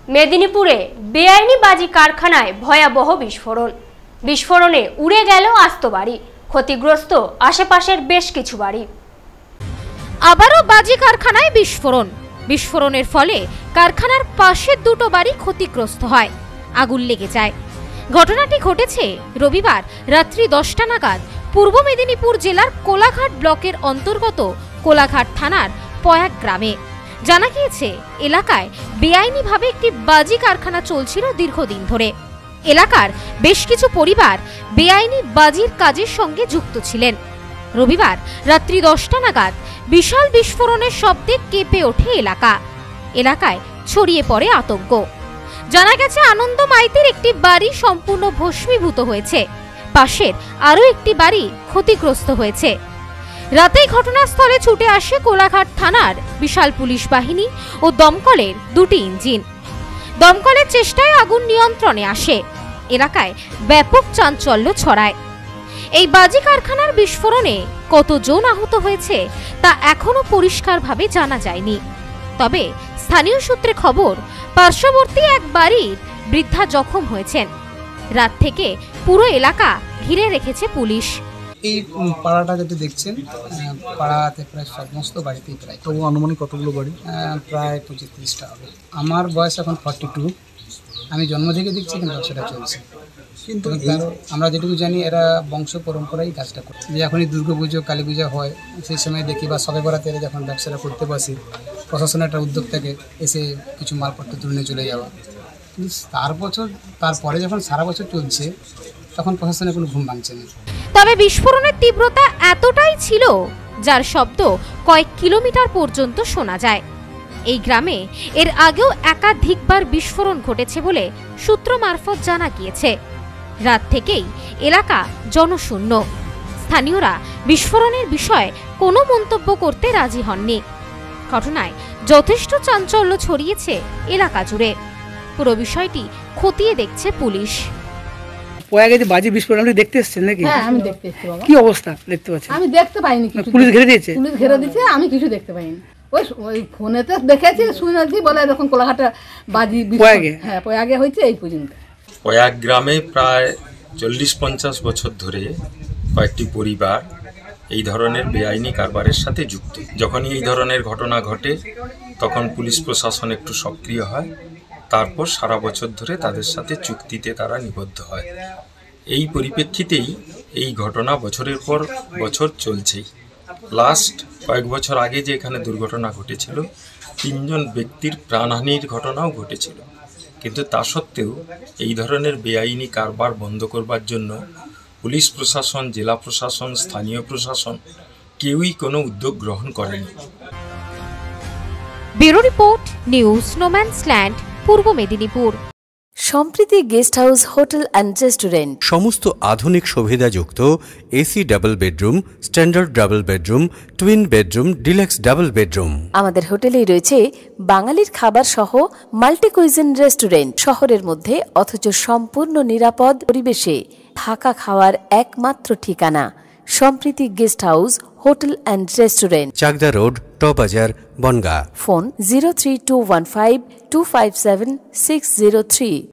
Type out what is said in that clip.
মেদিনীপুরে বেআইনি বাজি কারখানায় ভয়াবহ বিস্ফোরণে উড়ে গেল আস্ত বাড়ি, ক্ষতিগ্রস্ত আশেপাশের বেশ কিছু বাড়ি। আবারও বাজি কারখানায় বিস্ফোরণের ফলে কারখানার পাশের দুটো বাড়ি ক্ষতিগ্রস্ত হয়, আগুন লেগে যায়। ঘটনাটি ঘটেছে রবিবার রাত্রি 10টা নাগাদ পূর্ব মেদিনীপুর জেলার কোলাঘাট ব্লকের অন্তর্গত কোলাঘাট থানার পয়াক গ্রামে। জানা গিয়েছে, এলাকায় বেআইনিভাবে একটি বাজি কারখানা চলছিল দীর্ঘদিন ধরে। এলাকার বেশ কিছু পরিবার বেআইনি বাজির কাজের সঙ্গে যুক্ত ছিলেন। রবিবার রাত্রি 10টা নাগাদ বিশাল বিস্ফোরণের শব্দে কেঁপে ওঠে এলাকায় ছড়িয়ে পড়ে আতঙ্ক। জানা গেছে, আনন্দ মাইতির একটি বাড়ি সম্পূর্ণ ভস্মীভূত হয়েছে, পাশের আরও একটি বাড়ি ক্ষতিগ্রস্ত হয়েছে। রাতেই ঘটনাস্থলে ছুটে আসে কোলাঘাট থানার বিশাল পুলিশ বাহিনী ও দমকলের দুটি ইঞ্জিন। দমকলের চেষ্টায় আগুন নিয়ন্ত্রণে আসে। এলাকায় ব্যাপক চাঞ্চল্য ছড়ায়। এই বাজি কারখানার বিস্ফোরণে কতজন আহত হয়েছে তা এখনো পরিষ্কারভাবে জানা যায়নি। তবে স্থানীয় সূত্রে খবর, পার্শ্ববর্তী এক বাড়ির বৃদ্ধা জখম হয়েছেন। রাত থেকে পুরো এলাকা ঘিরে রেখেছে পুলিশ। এই পাড়াটা যেটা দেখছেন, পাড়াতে প্রায় সমস্ত বাড়িতেই প্রায়। তবু আনুমানিক কতগুলো বাড়ি? প্রায় 25-30টা হবে। আমার বয়স এখন 42, আমি জন্ম থেকে দেখছি কিন্তু ব্যবসাটা চলছে। কিন্তু আমরা যেটুকু জানি, এরা বংশ পরম্পরাই কাজটা করে। যে এখনই দুর্গাপুজো, কালী পূজা হয়, সেই সময় দেখি বা সবে বরাতে এরা যখন ব্যবসাটা করতে বসে, প্রশাসনের একটা উদ্যোগ থাকে এসে কিছু মালপত্র তুলে নিয়ে চলে যাওয়া। কিন্তু তারপরে যখন সারা বছর চলছে, তখন প্রশাসনের কোনো ঘুম ভাঙছে না। তবে বিস্ফোরণের তীব্রতা এতটাই ছিল, যার শব্দ কয়েক কিলোমিটার পর্যন্ত শোনা যায়। এই গ্রামে এর আগেও একাধিকবার বিস্ফোরণ ঘটেছে বলে সূত্র মারফত জানা গিয়েছে। রাত থেকেই এলাকা জনশূন্য। স্থানীয়রা বিস্ফোরণের বিষয়ে কোনো মন্তব্য করতে রাজি হননি। ঘটনায় যথেষ্ট চাঞ্চল্য ছড়িয়েছে এলাকা জুড়ে। পুরো বিষয়টি খতিয়ে দেখছে পুলিশ। পয়াগে যে বাজি বিস্ফোরণ দেখতে এসেছেন নাকি? হ্যাঁ, আমি দেখতে এসেছি বাবা। কি অবস্থা দেখতে পাচ্ছেন? আমি দেখতে পাইনি কিছু। পুলিশ ঘিরে দিয়েছে? পুলিশ ঘিরে দিয়েছে, আমি কিছু দেখতে পাইনি। ওই ফোনেতে দেখেছি, শুনেছি বলে এরকম কোলাঘাটে বাজি পয়াগে। হ্যাঁ, পয়াগে হয়েছে এই পর্যন্ত। পয়াগ গ্রামে প্রায় 40-50 বছর ধরে কয়েকটি পরিবার এই ধরনের বেআইনি কারবারের সাথে যুক্ত। যখনই এই ধরনের ঘটনা ঘটে, তখন পুলিশ প্রশাসন একটু সক্রিয় হয়। তারপর সারা বছর ধরে তাদের সাথে চুক্তিতে তারা নিবদ্ধ হয়। এই পরিপ্রেক্ষিতেই এই ঘটনা বছরের পর বছর চলছেই। লাস্ট কয়েক বছর আগে যে এখানে দুর্ঘটনা ঘটেছিল, 3 জন ব্যক্তির প্রাণহানির ঘটনাও ঘটেছিল। কিন্তু তা সত্ত্বেও এই ধরনের বেআইনি কারবার বন্ধ করবার জন্য পুলিশ প্রশাসন, জেলা প্রশাসন, স্থানীয় প্রশাসন কেউই কোনো উদ্যোগ গ্রহণ করেনি। Bureau report, news no man's land, Purba Medinipur. Sampriti guest house, hotel and restaurant. সমস্ত আধুনিক সুবিধাযুক্ত AC double bedroom, standard double bedroom, twin bedroom, deluxe double bedroom. আমাদের হোটেলেই রয়েছে বাঙালির খাবার সহ মাল্টি কুইজিন রেস্টুরেন্ট। শহরের মধ্যে অথচ সম্পূর্ণ নিরাপদ পরিবেশে থাকা খাওয়ার একমাত্র ঠিকানা Sampriti guest house, hotel and restaurant, Chakdah road, টবাজার, বনগাঁ। ফোন 03215257603।